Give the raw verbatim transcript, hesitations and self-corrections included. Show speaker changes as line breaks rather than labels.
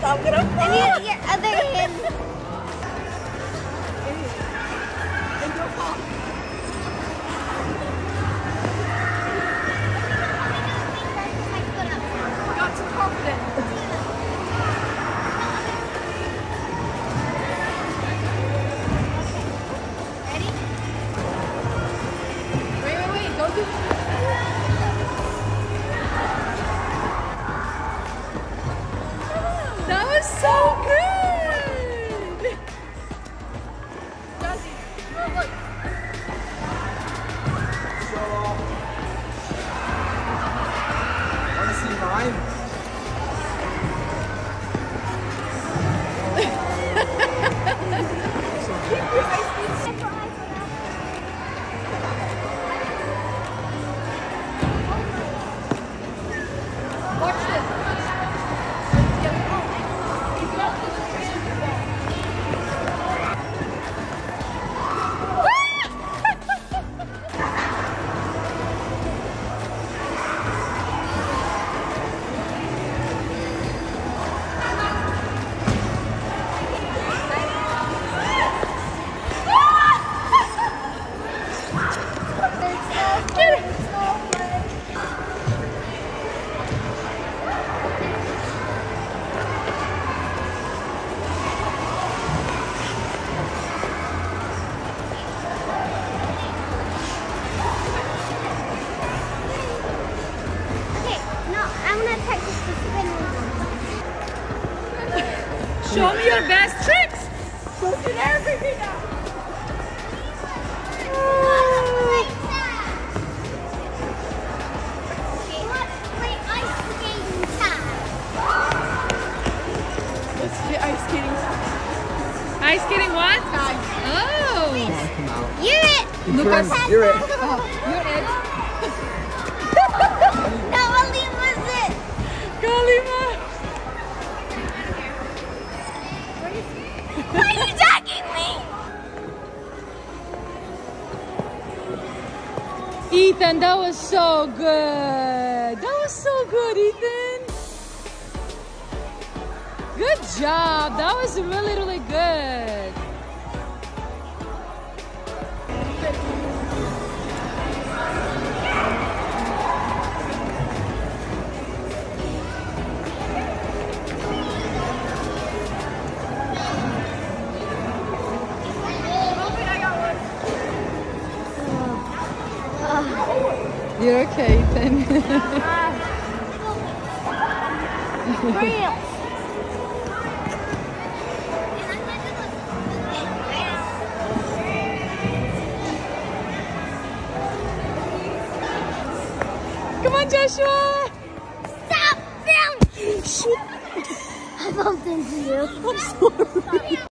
I'm gonna fall.
I need your other hand.
And you'll fall. You got too confident.
Ready?
Wait, wait, wait. Don't do That was so good! Jazzy, look, look.
Want to see mine?
Watch this. Show me your best tricks! Don't do everything now! Let's play ice skating. Ice skating what? Oh!
You're it!
Lucas,
You're it.
oh, you're it.
No, Oliva's it!
Go, Lima!
Why are you tagging me?
Ethan, that was so good. That was so good, Ethan. Good job. That was really, really good. You're okay, Ethan.
Real.
Come on, Joshua.
Stop! Film!
Shoot.
I bumped into you.
I'm sorry.